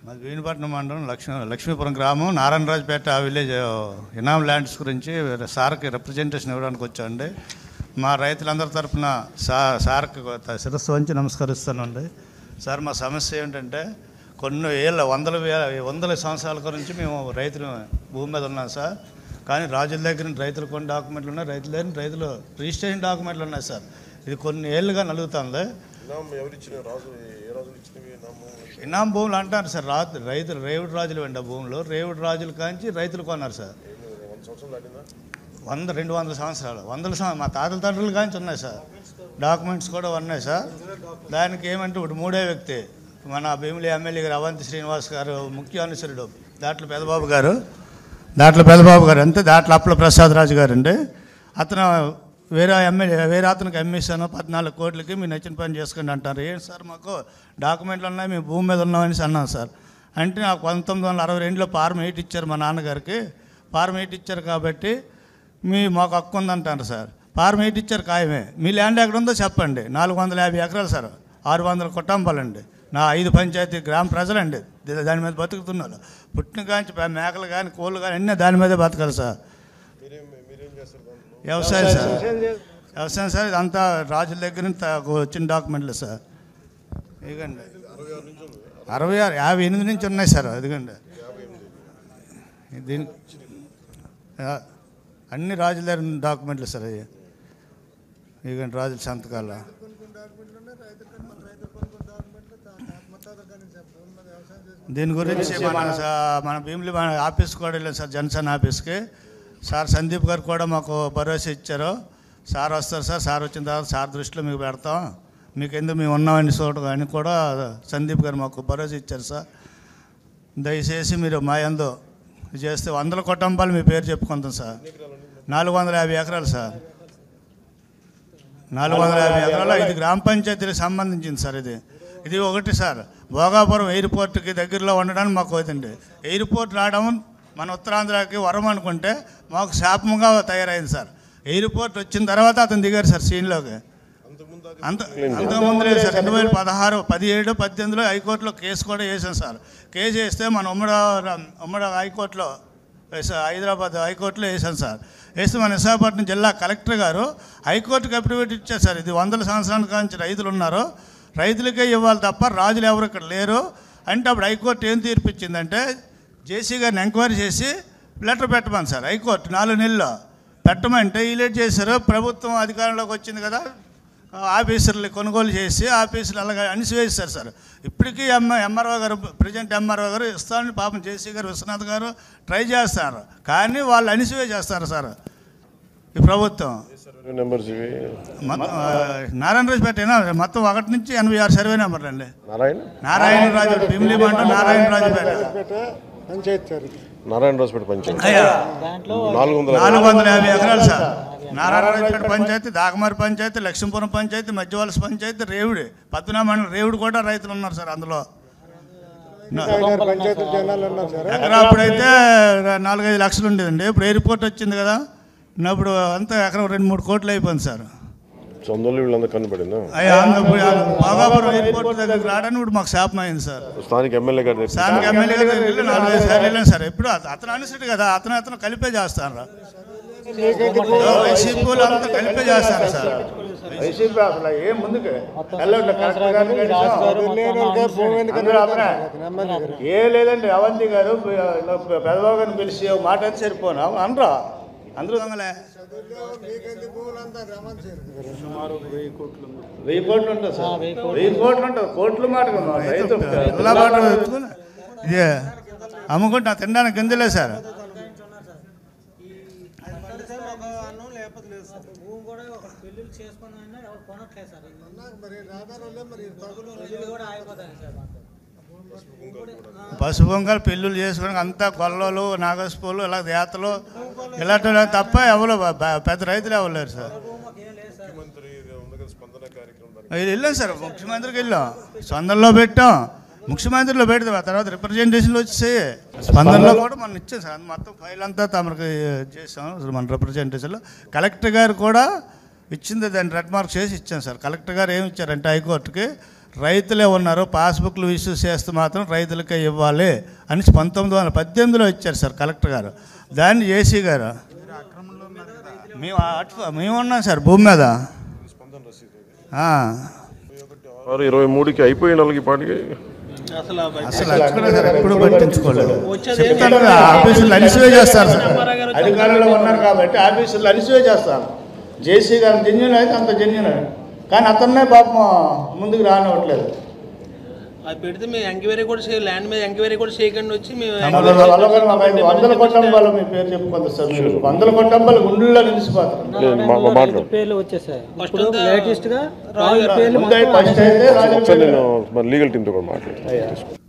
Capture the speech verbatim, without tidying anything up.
మాది వీణపట్నం మండలం లక్ష్మీ లక్ష్మీపురం గ్రామం నారాయణరాజుపేట విలేజ్ ఇనాం ల్యాండ్స్ గురించి సార్కి రిప్రజెంటేషన్ ఇవ్వడానికి వచ్చామండి. మా రైతులందరి తరఫున సా సార్కి శిరస్సు వంచి నమస్కరిస్తానండి. సార్, మా సమస్య ఏంటంటే కొన్ని ఏళ్ళ వందల వేల వందల సంవత్సరాల గురించి మేము రైతులు భూమి మీద ఉన్నాం సార్. కానీ రాజుల దగ్గర రైతులు కొన్ని డాక్యుమెంట్లు ఉన్నాయి, రైతుల దగ్గర రైతులు రిజిస్ట్రేషన్ డాక్యుమెంట్లు ఉన్నాయి సార్. ఇది కొన్ని ఏళ్ళుగా నలుగుతుంది. ఇనాం భూములు అంటారు సార్. రా రైతులు రేవుడు రాజులు వెంట భూములు రేవుడు రాజులు కాంచి రైతులు కొన్నారు సార్. వంద రెండు వందల సంవత్సరాలు వందల సంవత్సరాలు మా తాతల తండ్రులు కాంచి ఉన్నాయి సార్. డాక్యుమెంట్స్ కూడా ఉన్నాయి సార్. దానికి ఏమంటే ఇప్పుడు మూడే వ్యక్తి మన భీమిలి ఎమ్మెల్యే గారు అవంతి శ్రీనివాస్ గారు ముఖ్య అనుసరుడు, దాంట్లో పెదబాబు గారు దాంట్లో పెదబాబు గారు అంతే, దాంట్లో అప్పల ప్రసాద్ రాజు గారు అండి. అతను వేరే ఎమ్మెల్యే వేరే అతనికి అమ్మేసాను పద్నాలుగు కోట్లకి మీరు నచ్చిన పని చేసుకోండి అంటారు. ఏంటి సార్, మాకు డాక్యుమెంట్లు ఉన్నాయి, మేము భూమి మీద ఉన్నామని అన్నాం సార్. అంటే నాకు పంతొమ్మిది వందల అరవై రెండులో ఫార్మ్ ఎయిట్ ఇచ్చారు మా నాన్నగారికి. ఫార్మ్ ఎయిట్ ఇచ్చారు కాబట్టి మీ మాకు హక్కు ఉందంటారు సార్. ఫార్మ్ ఎయిట్ ఇచ్చారు ఖాయమే. మీ ల్యాండ్ ఎక్కడ ఉందో చెప్పండి. నాలుగు వందల యాభై ఎకరాలు సార్, ఆరు వందల కుటుంబాలండి, నా ఐదు పంచాయతీ గ్రామ ప్రజలండి. దాని మీద బతుకుతున్నారు. పుట్టిన కాంచి మేకలు కానీ కోళ్ళు కానీ అన్నీ దాని మీదే బతకాలి సార్. వ్యవసాయం సార్, వ్యవసాయం సార్. ఇదంతా రాజుల దగ్గర నుంచి వచ్చిన డాక్యుమెంట్లు సార్. ఇదిగండి అరవై ఆరు యాభై ఎనిమిది నుంచి ఉన్నాయి సార్. ఇదిగండి దీనికి అన్ని రాజుల దగ్గర డాక్యుమెంట్లు సార్. అవి ఇదిగండి రాజుల సంతకాల. దీని గురించి మన మన భీమిలి మన ఆఫీస్ కూడా వెళ్ళాం సార్, జనసేన ఆఫీస్కి. సార్ సందీప్ గారు కూడా మాకు భరోసా ఇచ్చారు. సార్ వస్తారు సార్, సార్ వచ్చిన తర్వాత సార్ దృష్టిలో మీకు పెడతాం, మీకు ఎందుకు మేము ఉన్నామని చోట అని కూడా సందీప్ గారు మాకు భరోసా ఇచ్చారు సార్. దయచేసి మీరు మా యందు చేస్తే వందల కుటుంబాలు మీ పేరు చెప్పుకుంటాం సార్. నాలుగు వందల యాభై ఎకరాలు సార్, నాలుగు వందల యాభై ఎకరాలు ఇది గ్రామ పంచాయతీలకు సంబంధించింది సార్. ఇది ఇది ఒకటి సార్. భోగాపురం ఎయిర్పోర్ట్కి దగ్గరలో ఉండడానికి మాకు అవుతుంది. ఎయిర్పోర్ట్ రావడం మన ఉత్తరాంధ్రకి వరం అనుకుంటే మాకు శాపంగా తయారైంది సార్. ఎయిర్పోర్ట్ వచ్చిన తర్వాత అతను దిగారు సార్ సీన్లోకి. అంత అంతకుముందు లేదు సార్. రెండు వేల పదహారు పదిహేడు పద్దెనిమిదిలో హైకోర్టులో కేసు కూడా వేసాం సార్. కేసు వేస్తే మన ఉమ్మడి ఉమ్మడి హైకోర్టులో హైదరాబాద్ హైకోర్టులో వేసాను సార్. వేస్తే మన విశాఖపట్నం జిల్లా కలెక్టర్ గారు హైకోర్టుకి అఫిడవిట్ ఇచ్చారు సార్. ఇది వందల సంవత్సరాల నుంచి రైతులు ఉన్నారు, రైతులకే ఇవ్వాలి తప్ప రాజులు ఎవరు ఇక్కడ లేరు అంటే అప్పుడు హైకోర్టు ఏం తీర్పు ఇచ్చిందంటే జేసీ గారిని ఎంక్వైరీ చేసి లెటర్ పెట్టమని సార్. హైకోర్టు నాలుగు నెలల్లో పెట్టమంటే ఈలేట్ చేశారు. ప్రభుత్వం అధికారంలోకి వచ్చింది కదా, ఆఫీసర్లు కొనుగోలు చేసి ఆఫీసులు అలాగే అణిసివేశారు సార్. ఇప్పటికీ ఎమ్ ఎంఆర్ఓ గారు ప్రజెంట్ ఎంఆర్ఓ గారు ఇస్తానని పాపం జేసీ గారు విశ్వనాథ్ గారు ట్రై చేస్తారు, కానీ వాళ్ళు అణిసివే చేస్తారు సార్ ఈ ప్రభుత్వం. నారాయణరాజుపేట మొత్తం ఒకటి నుంచి ఎనభై ఆరు సర్వే నెంబర్లు అండి. నారాయణరాజు భీమిలి మండలం నారాయణరాజుపేట నారాయణరాజుపేట పంచాయతీ నాలుగు వందల యాభై ఎకరాలు సార్. నారాయణరాజుపేట పంచాయతీ, దాగమారి పంచాయతీ, లక్ష్మీపురం పంచాయతీ, మధ్యవలస పంచాయతీ, రేవుడి పద్మనాభ మండలం రేవుడు కూడా రైతులు ఉన్నారు సార్. అందులో ఎకరా అప్పుడైతే నాలుగైదు లక్షలు ఉండేదండి. ఇప్పుడు ఎయిర్పోర్ట్ వచ్చింది కదా, ఇప్పుడు అంతా ఎకరం రెండు మూడు కోట్లు అయిపోయింది సార్. బాగాపురం ఎయిర్పోర్ట్ దగ్గర రావడానికి ఇప్పుడు మాకు శాపం అయింది సార్. స్థానిక ఎమ్మెల్యే గారు స్థానిక ఎమ్మెల్యే గారు వెళ్ళి నాలుగైదు సార్లు వెళ్ళాను సార్. ఎప్పుడు అతను అనుసరి కదా, అతను అతను కలిపే చేస్తాను. వైసీపీ వాళ్ళు అంతా కలిపే చేస్తారు సార్. వైసీపీ అసలు ఏం ముందుకు ఏ లేదండి. అవంతి గారు పెదబాబు గారిని పిలిచి మాట అయితే సరిపోనా అనరా అందరూ దొంగలే. వెయ్యి కోట్లు ఉంటుంది సార్, వెయ్యి కోట్లు ఉంటుంది. కోట్లు మాట రైతు ఇదే అమ్ముకుంటా తినడానికి గింజలే సార్. పసుపు పొంగల్ పెళ్ళిళ్ళు చేసుకోవడానికి అంతా గొల్లలు నాగస్పూలు ఇలా దేతలు ఇలాంటి తప్ప ఎవరు పెద్ద రైతులు ఎవరు లేరు సార్. వెళ్ళాం సార్, ముఖ్యమంత్రికి వెళ్ళాం, స్పందనలో పెట్టాం, ముఖ్యమంత్రిలో పెడతాం, ఆ తర్వాత రిప్రజెంటేషన్లు వచ్చేసి స్పందనలో కూడా మనం ఇచ్చాం సార్. మొత్తం ఫైల్ అంతా తమకి చేసాం మన రిప్రజెంటేషన్లో. కలెక్టర్ గారు కూడా ఇచ్చింది దాన్ని రెడ్ మార్క్ చేసి ఇచ్చాం సార్. కలెక్టర్ గారు ఏమి ఇచ్చారంటే హైకోర్టుకి రైతులే ఉన్నారు, పాస్బుక్లు ఇష్యూ చేస్తే మాత్రం రైతులకే ఇవ్వాలి అని పంతొమ్మిది వందల పద్దెనిమిదిలో ఇచ్చారు సార్ కలెక్టర్ గారు. దాన్ని ఏసీ గారు మేము అటు- మేము ఉన్నాం సార్ భూమి మీద. ఇరవై మూడుకి అయిపోయిన వాళ్ళకి పాటికి అసలు అక్కడ సార్ ఎప్పుడు పట్టించుకోలేదు. చెప్తాను కదా, ఆఫీసులు అనిసివే చేస్తారు సార్. అధికారంలో ఉన్నారు కాబట్టి ఆఫీసులు అనిసివే చేస్తారు. జేసీ గారు జెన్యున్ అయితే అంత జెన్యున్, కానీ అతన్నే పాపం ముందుకు రానివ్వట్లేదు. అది పెడితే మేము ఎంక్వైరీ కూడా చేయ ల్యాండ్ మీద ఎంక్వైరీ కూడా చేయకుండా వచ్చి మేము వందల కొట్టంబాలు మీ పేరు చెప్పుకుంటారు సార్. మీరు వందల కొట్టంబాలు గుండెల్లో నిలిచిపోతారు. పేర్లు వచ్చేసాయి. ఫస్ట్ లేటెస్ట్ గా ఫస్ట్ అయితే నేను లీగల్ టీంతో కూడా మాట్లాడుతాను.